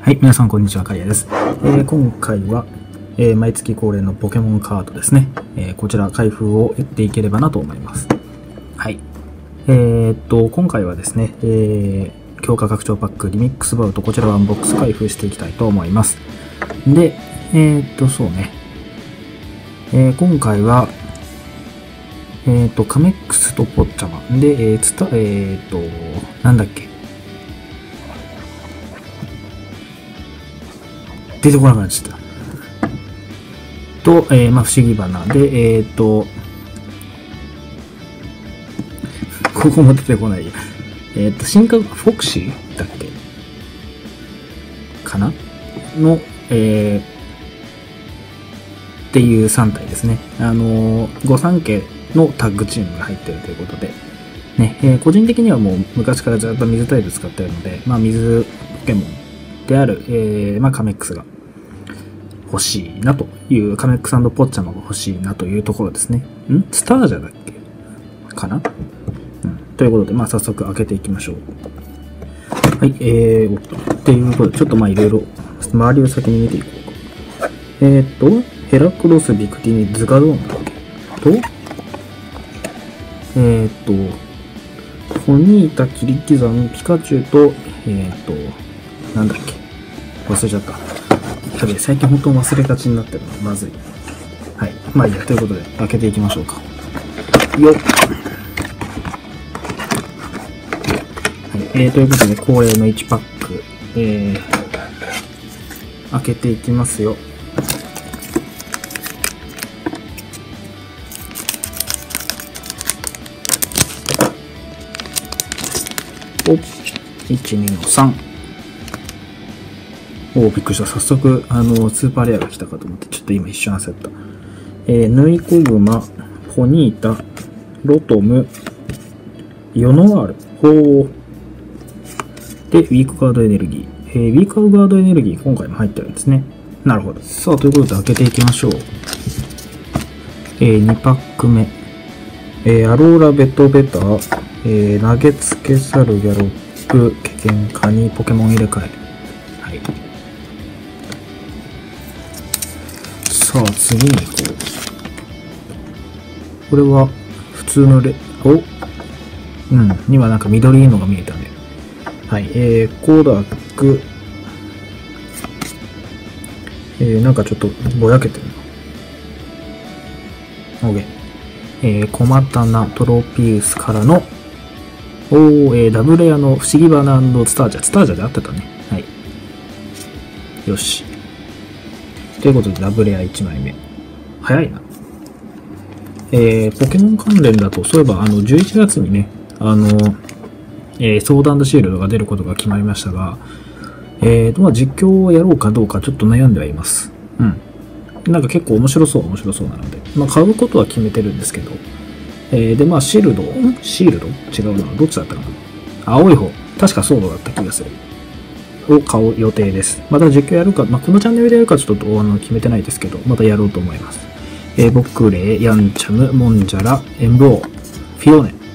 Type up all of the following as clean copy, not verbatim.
はい、皆さんこんにちは、カリアです。今回は、毎月恒例のポケモンカードですね。こちら開封をやっていければなと思います。はい。今回はですね、強化拡張パックリミックスバウト、こちらワンボックス開封していきたいと思います。で、そうね。今回は、カメックスとポッチャマで、なんだっけ。出てこなくなっちゃった。と、不思議花で、ここも出てこない。進化フォクシーだっけかなの、っていう3体ですね。御三家のタッグチームが入っているということで、ね、個人的にはもう昔からずっと水タイプ使っているので、水ポケモンである、カメックスが欲しいなという、カメックス&ポッチャマが欲しいなというところですね。スタージャだっけかな、ということで、早速開けていきましょう。はい、っていうことで、ちょっといろいろ、周りを先に見ていこうか。ヘラクロス、ビクティニ、ズガドーンだっけホニータ、キリキザン、ピカチュウと、なんだっけ忘れちゃった。最近本当忘れがちになってるのまずい。はい。いいや。ということで、開けていきましょうか。よっ。はい。ということで、恒例の1パック、開けていきますよ。お、1、2の3。びっくりした。早速、スーパーレアが来たかと思って、ちょっと今一瞬焦った。ヌイコグマ、ポニータ、ロトム、ヨノワール、で、ウィークガードエネルギー。ウィークガードエネルギー、今回も入ってるんですね。なるほど。さあ、ということで開けていきましょう。2パック目。アローラベトベタ、投げつけサルギャロップ、ケケンカニ、ポケモン入れ替え。はい。さあ、次に行こう。これは、普通の今なんか緑いのが見えたね。はい、コーダック、なんかちょっとぼやけてるな。OK。コマタナ、トロピウスからの、ダブレアの不思議花&スタージャ。スタージャで合ってたね。はい。よし。ということで、ダブレア1枚目。早いな。ポケモン関連だと、そういえば、11月にね、ソード&シールドが出ることが決まりましたが、実況をやろうかどうかちょっと悩んではいます。なんか結構面白そうなので、買うことは決めてるんですけど、で、シールド違うな。どっちだったかな。青い方。確かソードだった気がする。を買う予定です。また実況やるか、このチャンネルでやるかちょっと決めてないですけど、またやろうと思います。ボクレイ、ヤンチャム、モンジャラ、エンブオー、フィオーネ。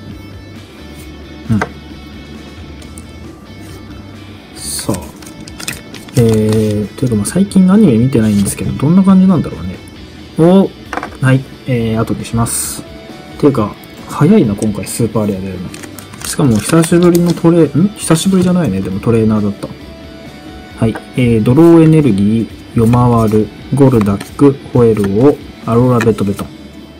さあ。というか最近アニメ見てないんですけど、どんな感じなんだろうね。はい。後でします。ていうか、早いな、今回スーパーレア出るの。しかも久しぶりの久しぶりじゃないね。でもトレーナーだった。はい。ドローエネルギー、ヨマワル、ゴルダック、ホエルオ、アローラベトベトン。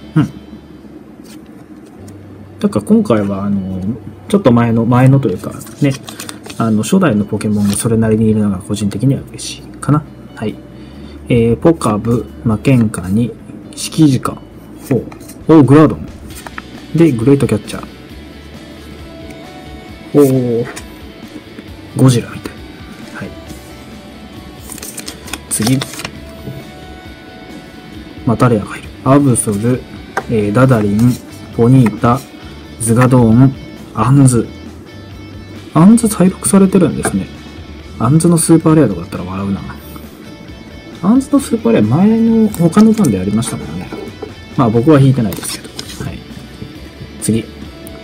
だから今回は、ちょっと前のというか、ね、初代のポケモンがそれなりにいるのが個人的には嬉しいかな。はい。ポカブ、マケンカに、シキジカ、グラードン。で、グレートキャッチャー。ゴジラみたい。はい。次。またレアがいる。アブソル、ダダリン、ポニータ、ズガドーン、アンズ。アンズ再録されてるんですね。アンズのスーパーレアとかだったら笑うな。アンズのスーパーレア前の他のターンでありましたもんね。僕は引いてないですけど。はい。次。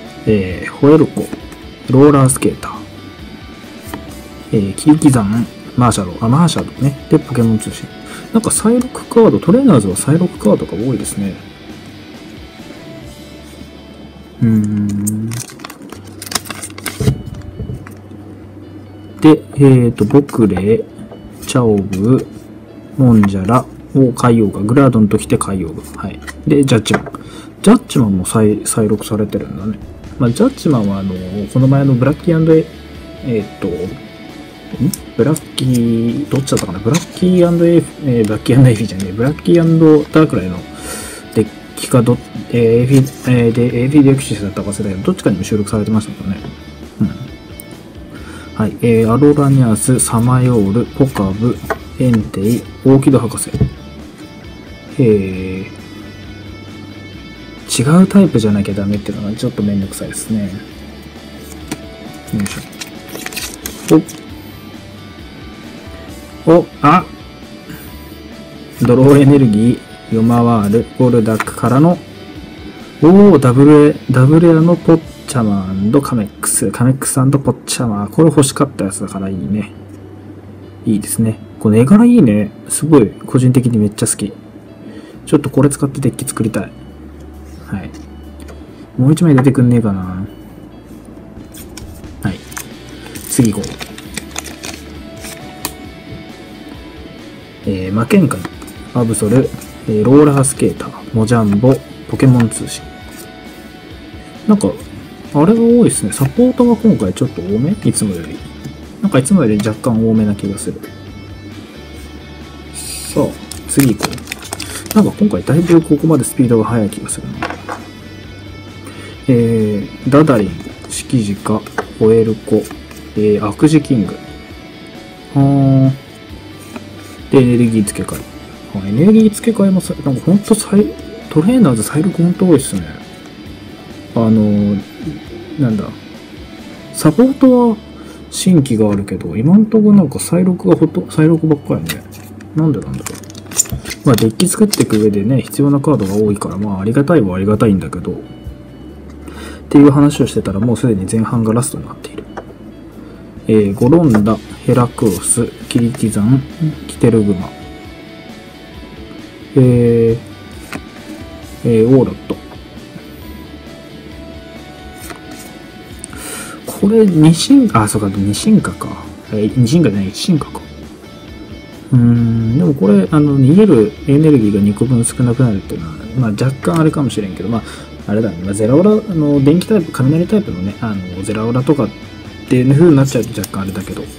ホエルコ、ローラースケーター、キリキザン、 マーシャルね。で、ポケモン通信。なんか再録カード、トレーナーズは再録カードが多いですね。で、ボクレー、チャオブー、モンジャラ、海洋が、グラードンときて海洋が。はい。で、ジャッジマン。ジャッジマンも再録されてるんだね。まあ、ジャッジマンはこの前のブラッキーブラッキー、どっちだったかなブラッキーエイフィじゃねえ、ブラッキーダークライのデッキかAFI でエクシスだったか忘れたけど、どっちかにも収録されてましたからね。はい。アロラニャース、サマヨール、ポカブ、エンテイ、オーキド博士。違うタイプじゃなきゃダメっていうのがちょっとめんどくさいですね。よいしょ。ドローエネルギー、ヨマワール、ゴルダックからの、ダブルエアのポッチャマー&カメックス。カメックス&ポッチャマー。これ欲しかったやつだからいいね。いいですね。この絵柄いいね。すごい、個人的にめっちゃ好き。ちょっとこれ使ってデッキ作りたい。はい。もう一枚出てくんねえかな。はい。次行こう。マケンカン、アブソル、ローラースケーター、モジャンボ、ポケモン通信。なんか、あれが多いですね。サポートが今回ちょっと多め？いつもより。なんかいつもより若干多めな気がする。さあ、次行こう。なんか今回だいぶここまでスピードが速い気がするな。ダダリン、シキジカ、オエルコ、悪事キング。で、エネルギー付け替え。エネルギー付け替えもさ、なんかほんとトレーナーズ再録ほんと多いっすね。なんだ。サポートは新規があるけど、今んとこなんか再録ばっかりね。なんでなんだろう。まあデッキ作っていく上でね、必要なカードが多いから、まあありがたいはありがたいんだけど、っていう話をしてたらもうすでに前半がラストになっている。ゴロンダ、ヘラクロス、キリキザン、キテルグマ、オーロット。これ、そうか、二進化か。二進化じゃない、一進化か。でもこれ、逃げるエネルギーが2個分少なくなるっていうのは、まあ若干あれかもしれんけど、まあ、あれだね、まあ、ゼラオラ、電気タイプ、雷タイプのね、ゼラオラとかっていう風になっちゃうと若干あれだけど。はい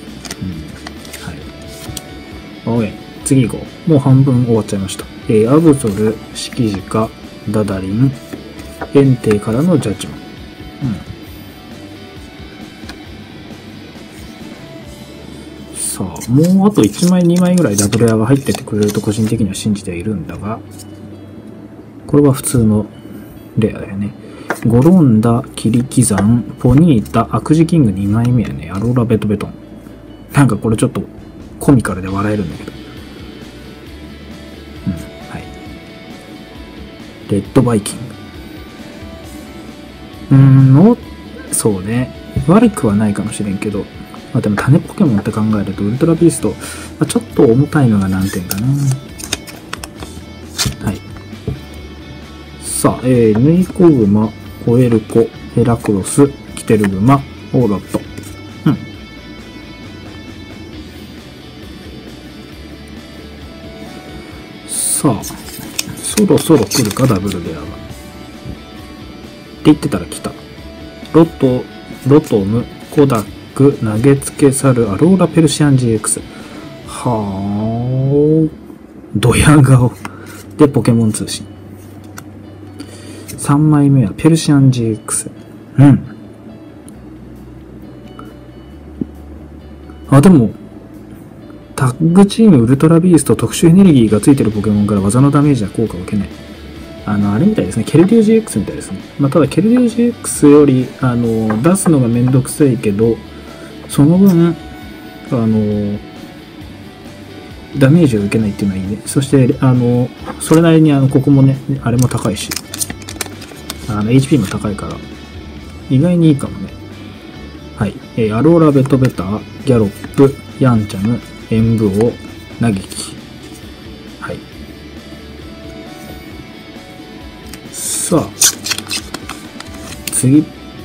。OK。次行こう。もう半分終わっちゃいました。アブソル、シキジカ、ダダリン、エンテイからのジャッジマン。さあ、もうあと1枚2枚ぐらいダブルエアが入っててくれると個人的には信じているんだが、これは普通のレアだよね。ゴロンダ、キリキザン、ポニータ、悪事キング2枚目やね。アローラベトベトン。なんかこれちょっとコミカルで笑えるんだけど。はい。レッドバイキング。そうね。悪くはないかもしれんけど、まあでも種ポケモンって考えるとウルトラビースト、ちょっと重たいのが難点かな。はい。さあ、ヌイコグマ、コエルコ、ヘラクロス、キテルグマ、オーロット。さあ、そろそろ来るか、ダブルレアが。って言ってたら来た。ロトム、コダック、投げつけ去るアローラペルシアン GX。ドヤ顔。で、ポケモン通信。3枚目はペルシアン GX。でも、タッグチームウルトラビースト特殊エネルギーがついてるポケモンから技のダメージは効果を受けない。あれみたいですね。ケルデュー GX みたいですね。ただケルデュー GX より、出すのがめんどくさいけど、その分、ダメージを受けないっていうのはいいね。そして、それなりにここもね、あれも高いし、HP も高いから、意外にいいかもね。はい。アローラベトベタ、ギャロップ、ヤンチャム、 演武を嘆き。はい。さあ、次。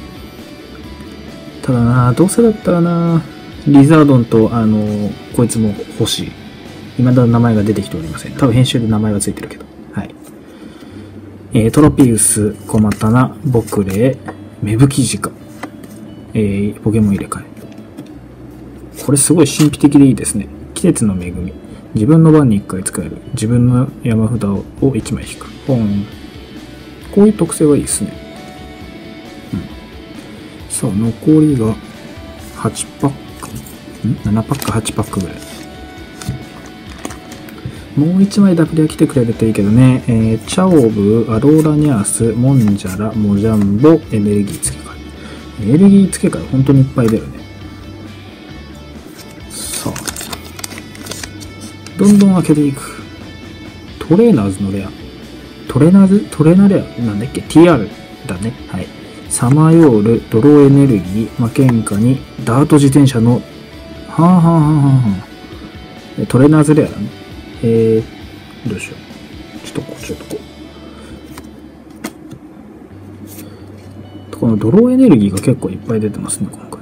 ただな、どうせだったらな、リザードンと、こいつも欲しい。未だ名前が出てきておりません。多分編集で名前はついてるけど。はい。トロピウス、コマタナ、ボクレー、芽吹きジカ。ポケモン入れ替え。これすごい神秘的でいいですね。季節の恵み。自分の番に1回使える。自分の山札を1枚引く。こういう特性はいいですね。さあ、残りが8パック。7パック、8パックぐらい。もう1枚ダブリは来てくれるといいけどね。チャオブ、アローラニャース、モンジャラ、モジャンボ、エネルギー付け替え。エネルギー付け替え本当にいっぱいだよね。さあ。どんどん開けていく。トレーナーズのレア。トレーナーレアなんだっけ ?TR だね。はい。サマヨール、ドローエネルギー、マケンカに、ダート自転車の、トレーナーズレアだね。どうしよう。ちょっとこのドローエネルギーが結構いっぱい出てますね、今回。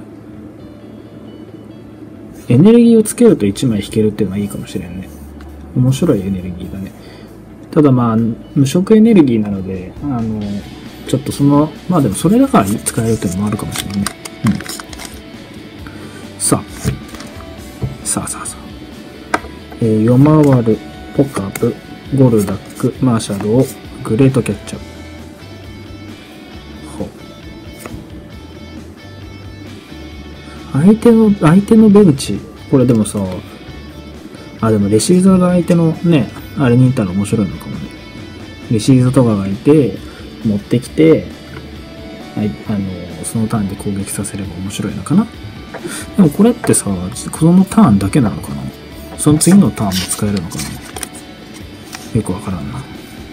エネルギーをつけると1枚引けるっていうのはいいかもしれんね。面白いエネルギーだね。ただまあ、無色エネルギーなので、ちょっとまあでもそれだから使えるっていうのもあるかもしれないね。さあ。ヨマワル、ポカブ、ゴルダック、マーシャルをグレートキャッチャー。相手のベンチ。これでもさ、でもレシーザーが相手のね、あれにいたら面白いのかもね。レシーザーとかがいて、持ってきて、そのターンで攻撃させれば面白いのかな。でもこれってさ、このターンだけなのかな。その次のターンも使えるのかな。よくわからんな。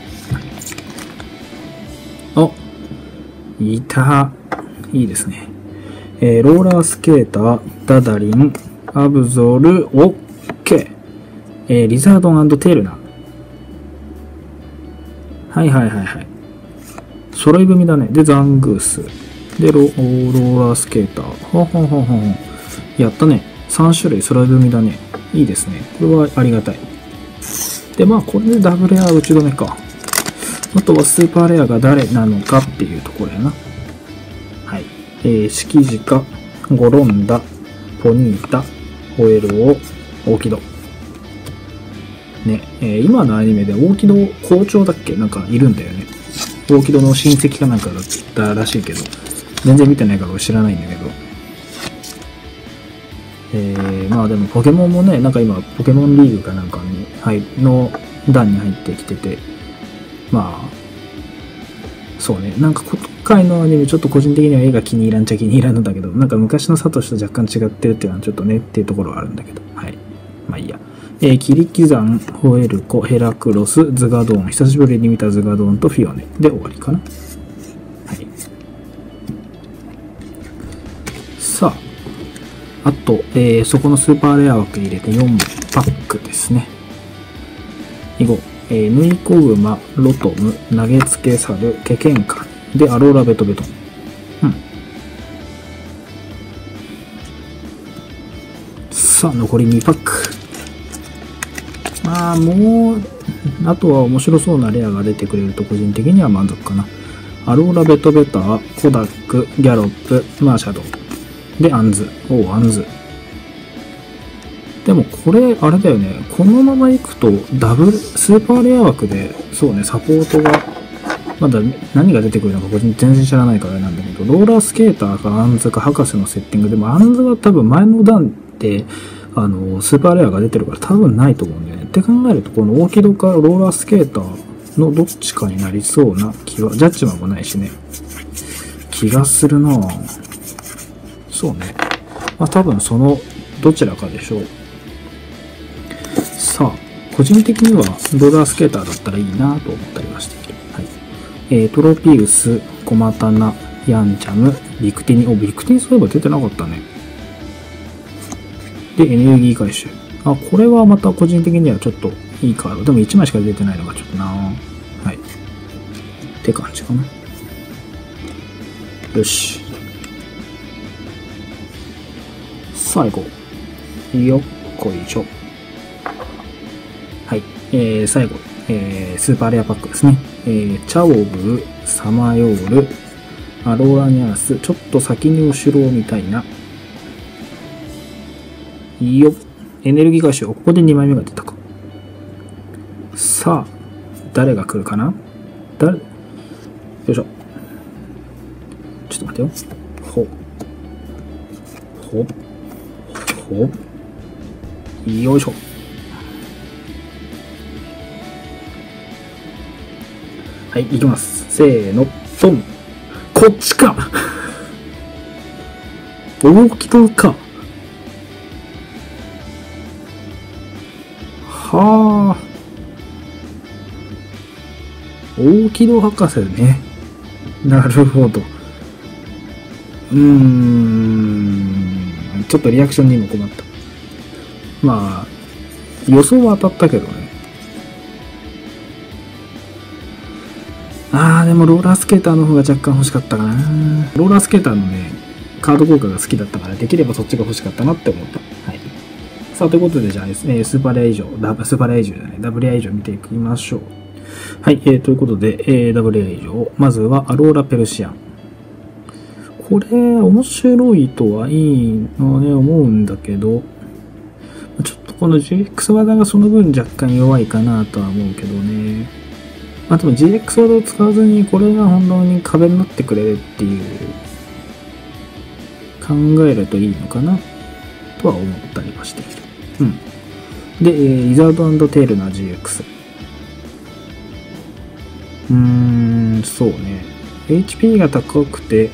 いた。いいですね。ローラースケーター、ダダリン、アブゾル、オッケー。リザードン&テルナ。はい。揃い踏みだね。で、ザングース。で、ローラースケーター。やったね。3種類揃い踏みだね。いいですね。これはありがたい。で、まあ、これでダブルレア打ち止めか。あとはスーパーレアが誰なのかっていうところやな。はい。シキジカ、ゴロンダ、ポニータ、ホエルオ、オーキド。ね、今のアニメでオーキド校長だっけなんかいるんだよね。オーキドの親戚かなんかだったらしいけど、全然見てないから知らないんだけど。まあでもポケモンもね、なんか今ポケモンリーグかなんかに、の段に入ってきてて、まあ、そうね、なんか今回のアニメちょっと個人的には絵が気に入らんちゃ気に入らんのだけど、なんか昔のサトシと若干違ってるっていうのはちょっとねっていうところはあるんだけど、はい。まあいいや。キリキザン、ホエルコ、ヘラクロス、ズガドーン、久しぶりに見たズガドーンとフィオネで終わりかな。はい。さあ、あと、そこのスーパーレア枠入れて4パックですね。以後、ヌイコグマ、ロトム、投げつけサル、ケケンカでアローラベトベトン。さあ、残り2パック。まあ、もう、あとは面白そうなレアが出てくれると個人的には満足かな。アローラベトベター、コダック、ギャロップ、マーシャドウ。で、アンズ。アンズ。でもこれ、あれだよね。このまま行くと、スーパーレア枠で、そうね、サポートが、まだ何が出てくるのか個人全然知らないからなんだけど、ローラースケーターかアンズか博士のセッティングでも、アンズは多分前の段で、スーパーレアが出てるから多分ないと思うんだよね。って考えると、このオーキドかローラースケーターのどっちかになりそうな気は、ジャッジマンもないしね。気がするなぁ。そうね。まあ多分そのどちらかでしょう。さあ、個人的にはローラースケーターだったらいいなと思ったりはしている。はい。トロピウス、コマタナ、ヤンチャム、ビクティニ。ビクティニそういえば出てなかったね。で、エネルギー回収。 あ、これはまた個人的にはちょっといいカード。でも1枚しか出てないのがちょっとな。はい。って感じかな。よし。最後。よっこいしょ。はい。最後。スーパーレアパックですね。チャオブ、サマヨール、アローラニャース、ちょっと先にお城を見たいな。よっ。エネルギー回収。ここで2枚目が出たか。さあ、誰が来るかな？よいしょ。ちょっと待ってよ。よいしょ。はい、行きます。せーの、ドン。こっちか大木戸か。はあ。大木戸博士ね。なるほど。ちょっとリアクションにも困った。まあ、予想は当たったけどね。でもローラースケーターの方が若干欲しかったかな。ローラースケーターのね、カード効果が好きだったから、できればそっちが欲しかったなって思った。はい。さあ、ということで、じゃあですね、スーパーレア以上、スーパーレア以上じゃない、ダブルレア以上見ていきましょう。はい、ということで、ダブルレア以上、まずはアローラペルシアン。これ、面白いとはいいのね、思うんだけど、ちょっとこの GX 技がその分若干弱いかなとは思うけどね。でも GX 技を使わずにこれが本当に壁になってくれるっていう考えるといいのかなとは思ったりはしている。で、イザード&テールな GX。そうね。HP が高くて、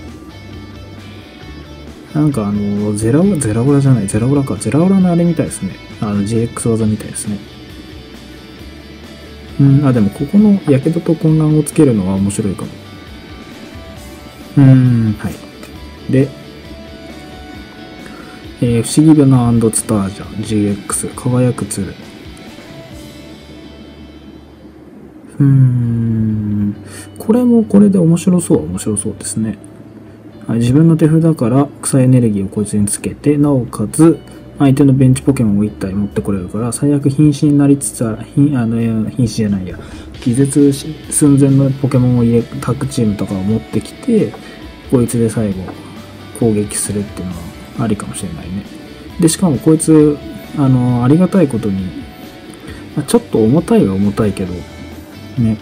なんかゼラオラのあれみたいですね。GX 技みたいですね。でもここの火傷と混乱をつけるのは面白いかも。はい。で、不思議花&ツタージャ GX 輝く鶴。これもこれで面白そうですね。自分の手札から草エネルギーをこいつにつけて、なおかつ相手のベンチポケモンを1体持ってこれるから、最悪瀕死になりつつある、瀕死じゃないや、気絶寸前のポケモンをタッグチームとかを持ってきて、こいつで最後攻撃するっていうのはありかもしれないね。で、しかもこいつ、ありがたいことに、ちょっと重たいは重たいけど、ね。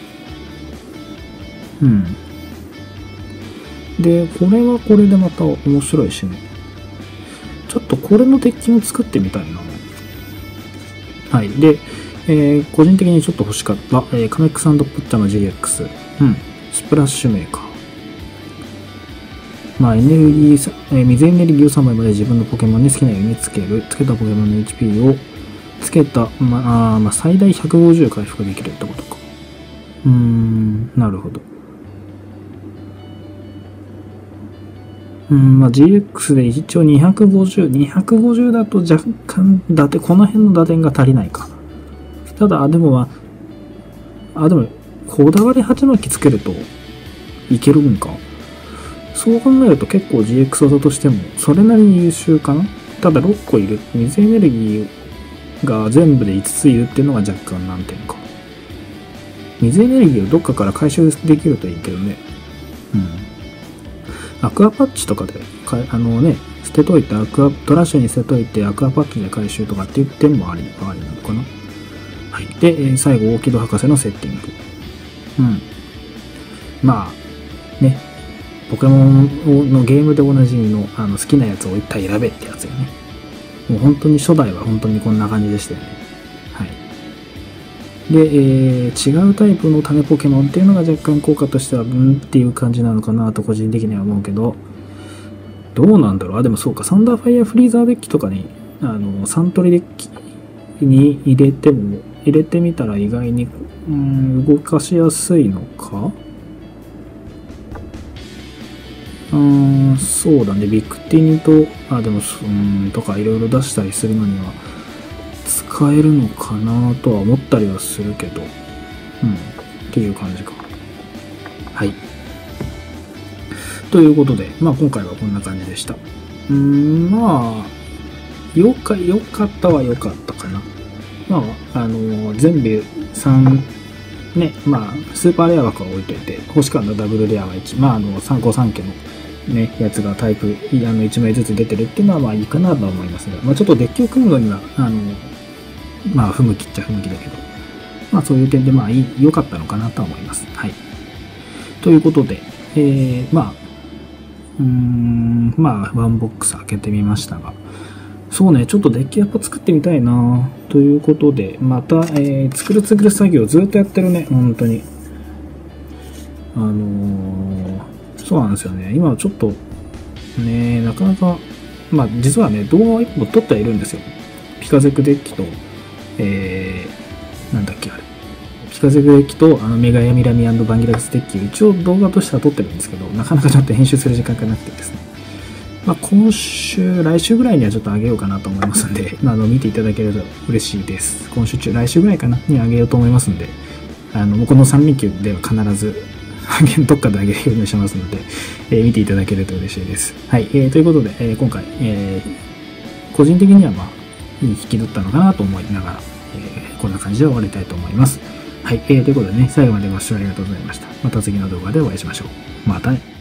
で、これはこれでまた面白いしね。ちょっとこれのデッキも作ってみたいな。はい。で、個人的にちょっと欲しかった、カメックス&プッチャの GX。スプラッシュメーカー。エネルギー、水エネルギーを3枚まで自分のポケモンに好きなようにつける。つけたポケモンの HP をつけた、最大150回復できるってことか。なるほど。GX で一応250だと若干この辺の打点が足りないか。ただ、でも、こだわり鉢巻きつけるといけるんか。そう考えると結構 GX 技としてもそれなりに優秀かな。ただ6個いる。水エネルギーが全部で5ついるっていうのが若干難点か。水エネルギーをどっかから回収できるといいけどね。アクアパッチとかで、捨てといて、トラッシュに捨てといて、アクアパッチで回収とかっていう点もありなのかな。はい。で、最後、大木戸博士のセッティング。ポケモンのゲームでおなじみの、好きなやつを一体選べってやつよね。もう本当に初代は本当にこんな感じでしたよね。はい。で、違うタイプの種ポケモンっていうのが若干効果としてはっていう感じなのかなと個人的には思うけど、どうなんだろう。でもそうか、サンダーファイヤーフリーザーデッキとかにサントリデッキに入れてみたら意外に動かしやすいのか。そうだね。ビクティニととかいろいろ出したりするのには使えるのかなとは思ったりはするけど、っていう感じか。はい。ということで、今回はこんな感じでした。よかったは良かったかな。全部3、ね、スーパーレア枠は置いといて、欲しかったダブルレアは1、3家のね、やつがタイプ、1枚ずつ出てるっていうのはいいかなとは思いますが、ちょっとデッキを組むのには、不向きっちゃ不向きだけど、そういう点で、良かったのかなとは思います。はい。ということで、ワンボックス開けてみましたが、そうね、ちょっとデッキやっぱ作ってみたいなということで、また、作る作業ずっとやってるね、本当に。そうなんですよね。今ちょっと、ね、なかなか、実はね、動画を1本撮ってはいるんですよ。ピカゼクデッキと、なんだっけあれ。ピカゼクデッキと、メガヤミラミ&バンギラスデッキ、一応動画としては撮ってるんですけど、なかなかちょっと編集する時間がなくてですね。今週、来週ぐらいにはちょっと上げようかなと思いますんで、見ていただけると嬉しいです。今週中、来週ぐらいかなに上げようと思いますんで、この3連休では必ず、どっかで上げるようにしますので、見ていただけると嬉しいです。はい、ということで、今回、個人的にはいい引きだったのかなと思いながら、こんな感じで終わりたいと思います。はい、ということでね、最後までご視聴ありがとうございました。また次の動画でお会いしましょう。またね。